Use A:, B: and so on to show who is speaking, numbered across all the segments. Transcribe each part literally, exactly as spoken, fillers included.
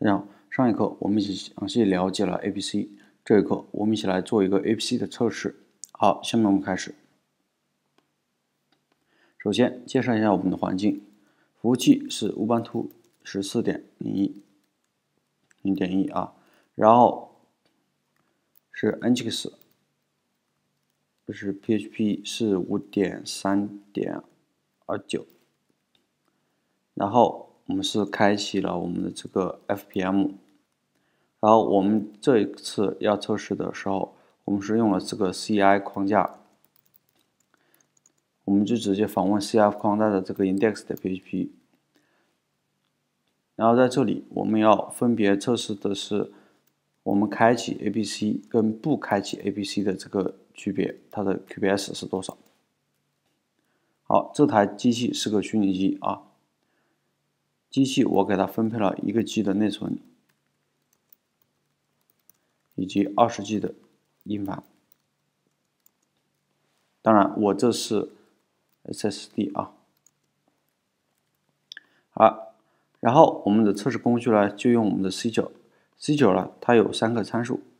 A: 大家好，上一课我们一起详细了解了 A P C， 这一课我们一起来做一个 A P C 的测试。好，下面我们开始。首先介绍一下我们的环境，服务器是 Ubuntu 十四点零一 零点一啊，然后是 Nginx， 这是 P H P 是 五点三点二九， 然后我们是开启了我们的这个 F P M， 然后我们这一次要测试的时候，我们是用了这个 C I 框架，我们就直接访问 C I 框架的这个 index 的 P H P， 然后在这里我们要分别测试的是我们开启 A P C 跟不开启 A P C 的这个区别，它的 Q P S 是多少。好，这台机器是个虚拟机啊，机器我给它分配了一个 G 的内存，以及二十 G 的硬盘。当然，我这是 S S D 啊。好，然后我们的测试工具呢，就用我们的 C 九。C 九 呢，它有三个参数，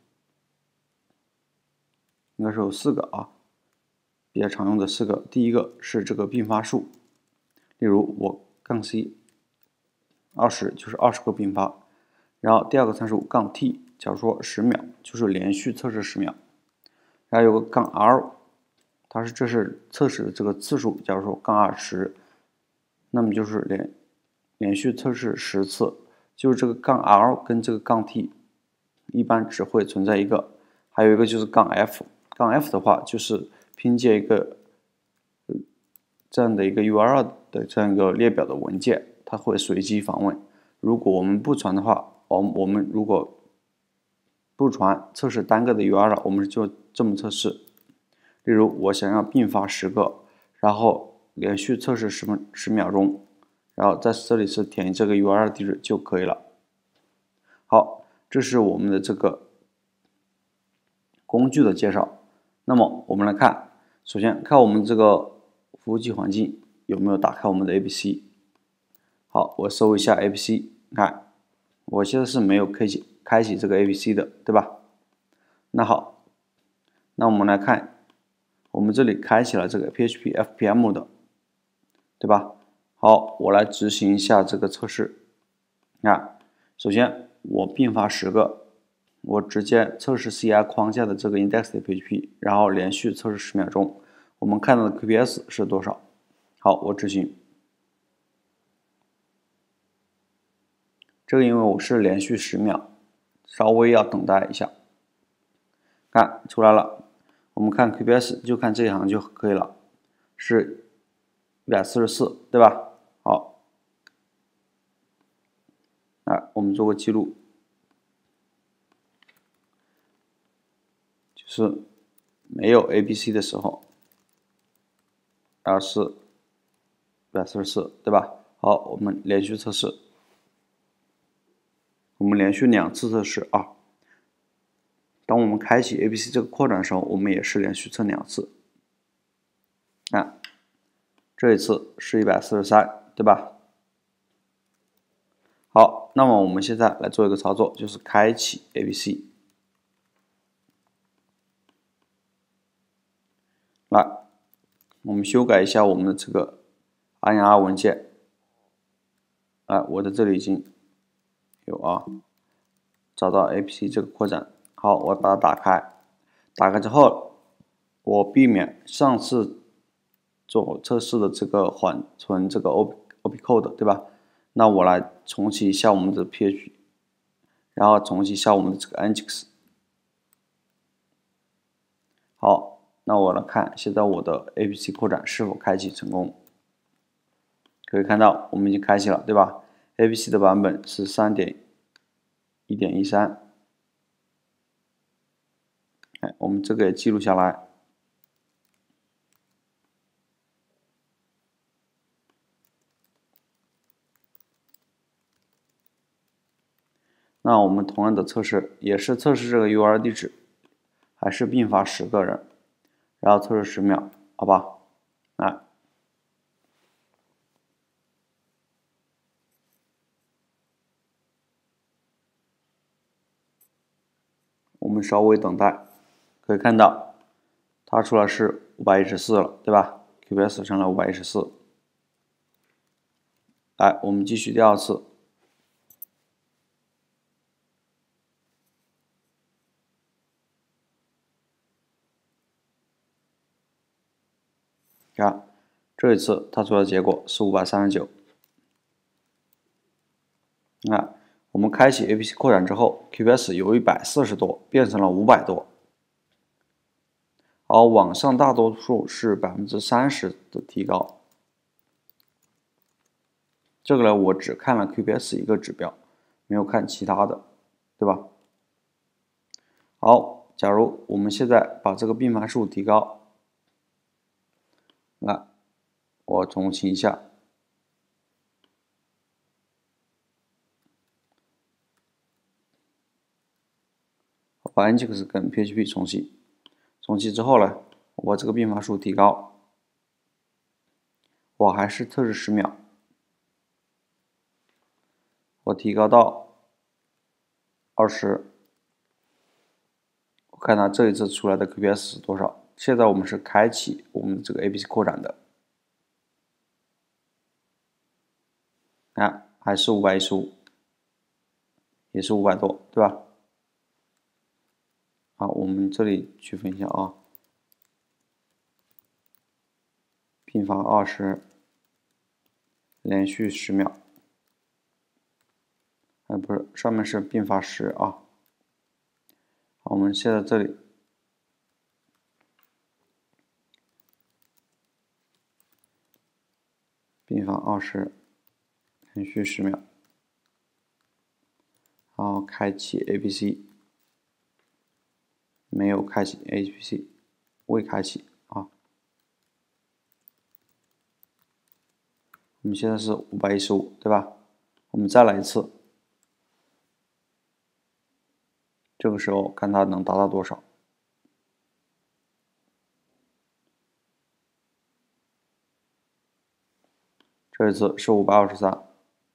A: 应该是有四个啊，比较常用的四个。第一个是这个并发数，例如我杠 C 二十就是二十个并发。然后第二个参数杠 T， 假如说十秒，就是连续测试十秒。然后有个杠 R， 它是这是测试的这个次数，假如说杠二十，那么就是连连续测试十次。就是这个杠 R 跟这个杠 T 一般只会存在一个，还有一个就是杠 F， 杠 F 的话就是拼接一个这样的一个 U R L 的这样一个列表的文件，它会随机访问。如果我们不传的话，我我们如果不传测试单个的 U R L， 我们就这么测试。例如我想要并发十个，然后连续测试十分十秒钟，然后在这里是填这个 U R L 地址就可以了。好，这是我们的这个工具的介绍。那么我们来看，首先看我们这个服务器环境有没有打开我们的 A P C。好，我搜一下 A P C， 看我现在是没有开启开启这个 A P C 的，对吧？那好，那我们来看，我们这里开启了这个 P H P F P M 的，对吧？好，我来执行一下这个测试。看，首先我并发十个，我直接测试 C I 框架的这个 index 的 P H P， 然后连续测试十秒钟，我们看到的 Q P S 是多少？好，我执行。这个因为我是连续十秒，稍微要等待一下。看出来了，我们看 Q P S 就看这一行就可以了，是一百四十四，对吧？好，来我们做个记录，就是没有 A P C 的时候，然后是一百四十四，对吧？好，我们连续测试，我们连续两次测试啊。当我们开启 A P C 这个扩展的时候，我们也是连续测两次。看，这一次是一百四十三，对吧？好，那么我们现在来做一个操作，就是开启 A P C。来，我们修改一下我们的这个 I N R 文件。哎，我在这里已经有啊，找到 A P C 这个扩展。好，我把它打开。打开之后，我避免上次做测试的这个缓存这个 O P code， 对吧？那我来重启一下我们的 P H P， 然后重启一下我们的这个 Nginx。好，那我来看现在我的 A P C 扩展是否开启成功。可以看到我们已经开启了，对吧？ A P C 的版本是 三点一点一三。哎，我们这个也记录下来。那我们同样的测试也是测试这个 U R L 地址，还是并发十个人，然后测试十秒，好吧？来， 们稍微等待，可以看到它出来是五百一十四了，对吧 ？Q P S 成了五百一十四。来，我们继续第二次。看，这一次它出来的结果是五百三十九。那我们开启 A P C 扩展之后 ，Q P S 由一百四十多变成了五百多，而网上大多数是百分之三十的提高。这个呢，我只看了 Q P S 一个指标，没有看其他的，对吧？好，假如我们现在把这个并发数提高，来，我重启一下。把 Nginx 跟 P H P 重启，重启之后呢，我把这个并发数提高，我还是测试十秒，我提高到二十，我看它这一次出来的 Q P S 是多少？现在我们是开启我们这个 A P C 扩展的，看还是五百一十五，也是五百多，对吧？好，我们这里区分一下啊，并发二十，连续十秒，哎，不是，上面是并发十啊。好，我们现在这里并发二十，连续十秒，然后开启 A P C， 没有开启 A P C， 未开启啊。我们现在是五百一十五，对吧？我们再来一次，这个时候看它能达到多少。这一次是五百二十三。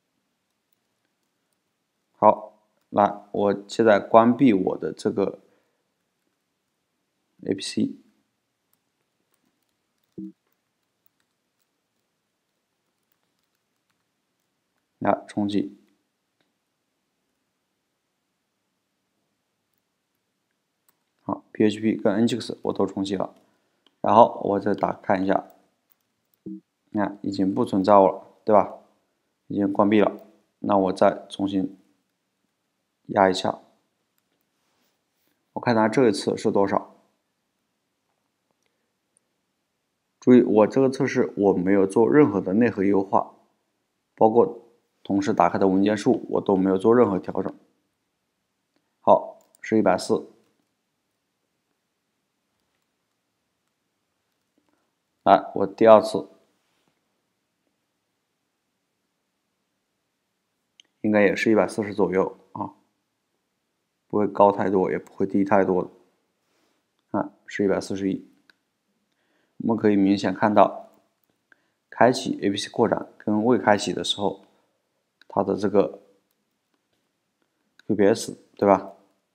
A: 好，来，我现在关闭我的这个 A P C。来重启，好 ，P H P 跟 Nginx 我都重启了，然后我再打看一下，你看已经不存在了，对吧？已经关闭了，那我再重新压一下，我看它这一次是多少。注意，我这个测试我没有做任何的内核优化，包括同时打开的文件数我都没有做任何调整。好，是一百四。来，我第二次，应该也是一百四十左右啊，不会高太多，也不会低太多的。啊，是一百四十一。我们可以明显看到，开启 A P C 扩展跟未开启的时候，它的这个 Q P S， 对吧？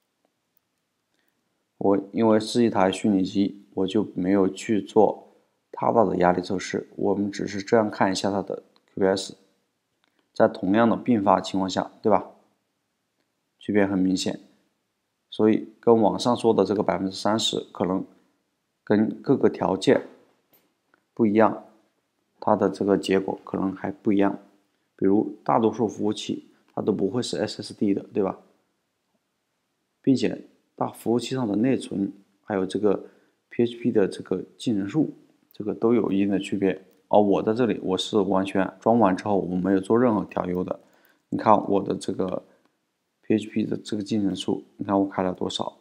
A: 我因为是一台虚拟机，我就没有去做太大的压力测试，我们只是这样看一下它的 Q P S， 在同样的并发情况下，对吧？区别很明显，所以跟网上说的这个百分之三十可能跟各个条件不一样，它的这个结果可能还不一样。比如大多数服务器它都不会是 S S D 的，对吧？并且大服务器上的内存还有这个 P H P 的这个进程数，这个都有一定的区别。而我在这里我是完全装完之后我没有做任何调优的。你看我的这个 P H P 的这个进程数，你看我开了多少？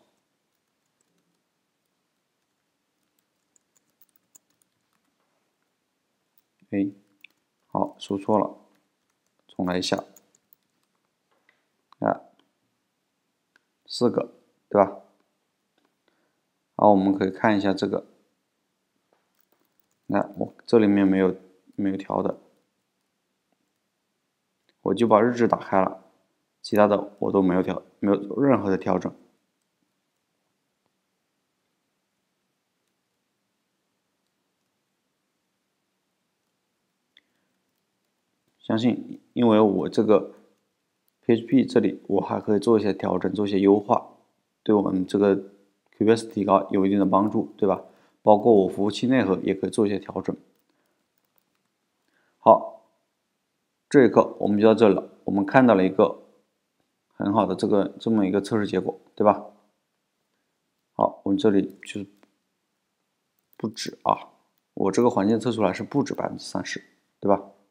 A: 哎，好，输错了，重来一下。啊，四个，对吧？好，我们可以看一下这个。那我这里面没有没有调的，我就把日志打开了，其他的我都没有调，没有任何的调整。 相信因为我这个 P H P 这里我还可以做一些调整，做一些优化，对我们这个 Q B S 提高有一定的帮助，对吧？包括我服务器内核也可以做一些调整。好，这一课我们就到这里了。我们看到了一个很好的这个这么一个测试结果，对吧？好，我们这里就是不止啊，我这个环境测出来是不止百分之三十，对吧？